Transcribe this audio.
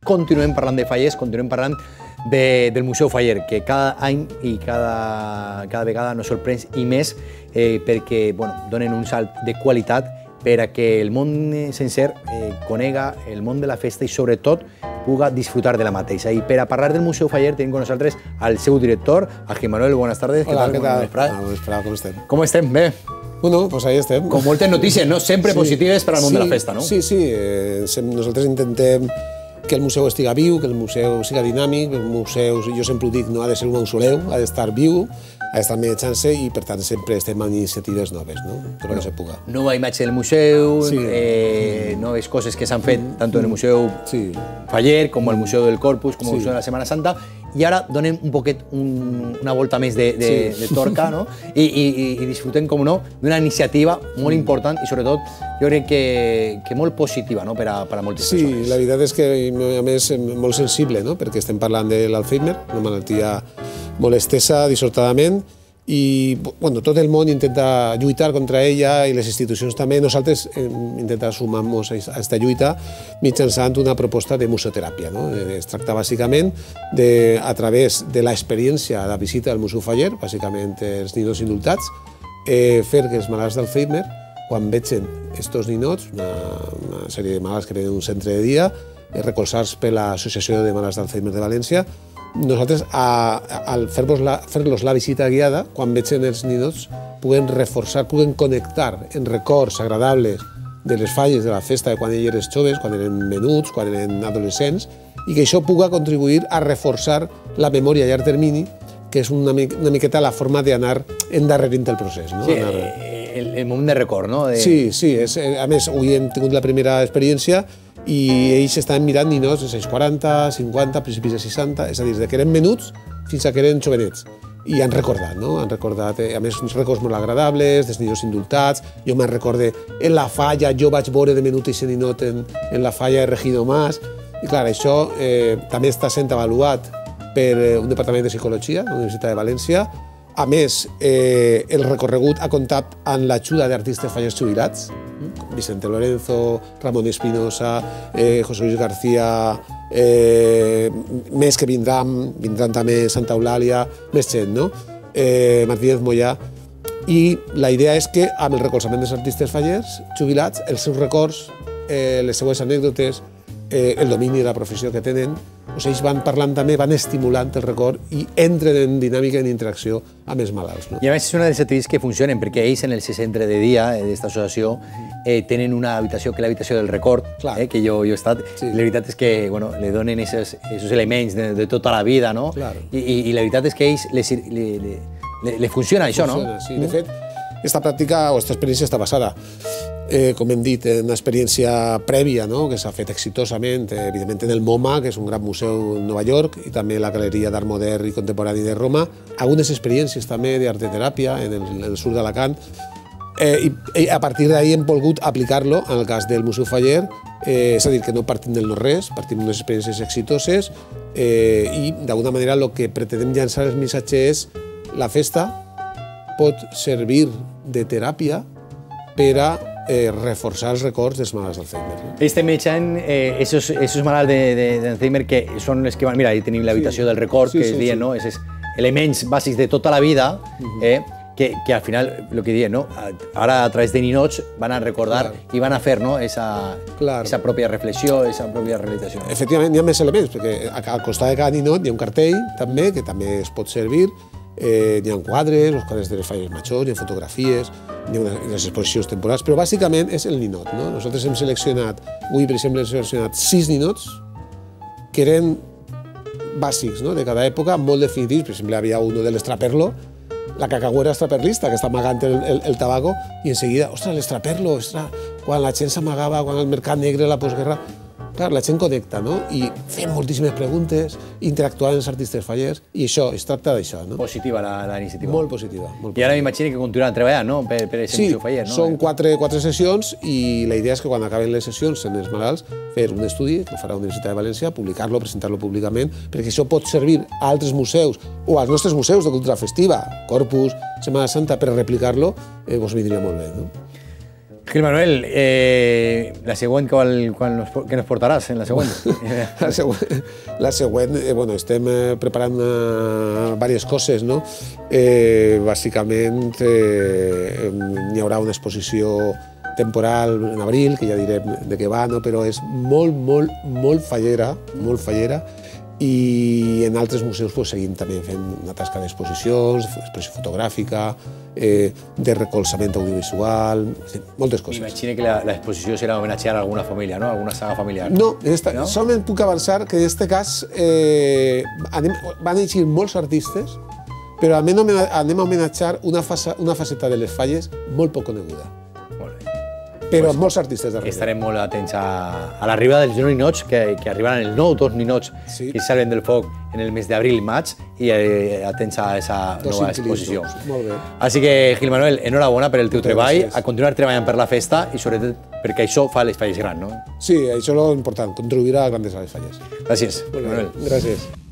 continuem parlant de Fallers, continuem parlant del Museu Faller, que cada any i cada vegada nos sorprèn i més perquè donen un salt de qualitat per a que el món sencer conega el món de la festa i sobretot puga disfrutar de la mateixa. I per a parlar del Museu Faller tenim con nosaltres al seu director, a Gil Manuel. Buenas tardes. Hola, ¿qué tal? ¿Cómo estem? Com estem? Bé. Bueno, pues ahí estem. Con moltes notícies, no? Sempre positives per al món de la festa, no? Sí, nosaltres intentem que el museu estiga viu, que el museu siga dinàmic, el museu, jo sempre ho dic, no ha de ser un mausoleu, ha d'estar viu, ha d'estar manejant-se i per tant sempre estem amb iniciatives noves, no? Tot el que se puga. Nova imatge del museu, noves coses que s'han fet tant en el Museu Faller com al Museu del Corpus, com al Museu de la Setmana Santa, i ara donem un poquet una volta més de torca, no? I disfrutem, com no, d'una iniciativa molt important i sobretot jo crec que molt positiva per a moltes persones. Sí, la veritat és que a més molt sensible, perquè estem parlant de l'Alzheimer, una malaltia molt estesa, dissortadament, i tot el món intenta lluitar contra ella i les institucions també. Nosaltres intentem sumar-nos a aquesta lluita mitjançant una proposta de museoteràpia. Es tracta bàsicament a través de l'experiència de visita al Museu Faller, bàsicament els ninots indultats, fer que els malalts d'Alzheimer, quan vegin aquests ninots, una sèrie de malalts que tenen un centre de dia, recolzats per l'Associació de Malalts d'Alzheimer de València, nosaltres, al fer-los la visita guiada, quan vegin els ninots, puguen reforçar, puguen connectar en records agradables de les falles de la festa de quan ells eren joves, quan eren menuts, quan eren adolescents, i que això pugui contribuir a reforçar la memòria a llarg termini, que és una miqueta la forma d'anar endarrerint el procés. Sí, el moment de record, no? Sí, a més, avui hem tingut la primera experiència i ells estaven mirant ninots de 40, 50, principis de 60, és a dir, de que eren menuts fins a que eren jovenets. I han recordat, no? Han recordat, a més, uns records molt agradables, dels ninots indultats. Jo me'n recorde, en la falla, jo vaig veure de menut aquest ninot en la falla de Regidor Mas. I clar, això també està sent avaluat per un departament de psicologia de la Universitat de València. A més, el recorregut ha comptat amb l'ajuda d'artistes fallers jubilats, Vicente Lorenzo, Ramón Espinosa, José Luis García, més que vindran també Santa Eulàlia, més gent, no? Martínez Moyà. I la idea és que, amb el recolzament dels artistes fallers jubilats, els seus records, les seues anècdotes, el domini de la professió que tenen, ells van parlant també, van estimulant el record i entren en dinàmica, en interacció amb els malalts. I a més és una de les activitats que funcionen, perquè ells en el centre de dia d'aquesta associació tenen una habitació que és l'habitació del record, que jo he estat, i la veritat és que li donen aquests elements de tota la vida, no? I la veritat és que a ells li funciona això, no? Funciona, sí. De fet, aquesta pràctica o aquesta experiència està basada, com hem dit, en una experiència prèvia que s'ha fet exitosament, evidentment en el MoMA, que és un gran museu en Nova York, i també la Galeria d'Art Modern i Contemporani de Roma, algunes experiències també d'arteteràpia en el sud d'Alacant, i a partir d'ahir hem volgut aplicar-lo en el cas del Museu Faller, és a dir, que no partim del no-res, partim d'unes experiències exitoses i d'alguna manera el que pretenem llançar el missatge és la festa pot servir de teràpia per a reforçar els records dels malalts d'Alzheimer. Estem eixant aquests malalts d'Alzheimer que són els que van... Mira, ahí tenim l'habitació del record, que es diuen, no? Aquests elements bàsics de tota la vida, que al final, el que diuen, no? Ara a través de ninots van a recordar i van a fer aquesta pròpia reflexió, aquesta pròpia realització. Efectivament, hi ha més elements, perquè al costat de cada ninot hi ha un cartell, també, que també es pot servir. Hi ha quadres, els quadres de les falles majors, hi ha fotografies, hi ha les exposicions temporals, però bàsicament és el ninot. Nosaltres hem seleccionat, avui per exemple hem seleccionat 6 ninots que eren bàsics de cada època, molt definitius. Per exemple, hi havia un de l'estraperlo, la cacagüera estraperlista, que està amagant el tabaco, i en seguida, ostres, l'estraperlo, quan la gent s'amagava, quan el mercat negre, la postguerra... Clar, la gent connecta, no? I fem moltíssimes preguntes, interactuant amb els artistes fallers, i això, es tracta d'això, no? Positiva la iniciativa. Molt positiva. I ara m'imagino que continuaran treballant, no?, per aquest Museu Faller, no? Sí, són 4 sessions, i la idea és que quan acaben les sessions en els malalts, fer un estudi, que farà la Universitat de València, publicar-lo, presentar-lo públicament, perquè això pot servir a altres museus, o als nostres museus de cultura festiva, Corpus, Setmana Santa, per replicar-lo, vos vindria molt bé, no? Gil Manuel, la següent, què nos portaràs en la següent? La següent, bueno, estem preparant diverses coses, no? Bàsicament, hi haurà una exposició temporal en abril, que ja direm de què va, no? Però és molt fallera, i en altres museus seguim també fent una tasca d'exposicions, exposició fotogràfica, de recolzament audiovisual, moltes coses. M'imagino que l'exposició serà homenatjar a alguna família, no? Alguna saga familiar. No, solament puc avançar que en aquest cas van eixir molts artistes, però anem a homenatjar una faceta de les falles molt poc coneguda. Però molts artistes darrere. Estarem molt atents a l'arribada dels ninots, que arribaran el nou, dos ninots que salen del foc en el mes d'abril i maig, i atents a aquesta nova exposició. Molt bé. Així que, Gil Manuel, enhorabona per el teu treball, a continuar treballant per la festa i sobretot perquè això fa les falles grans, no? Sí, això és l'important, contribuir a grandes a les falles. Gràcies, Manuel. Gràcies.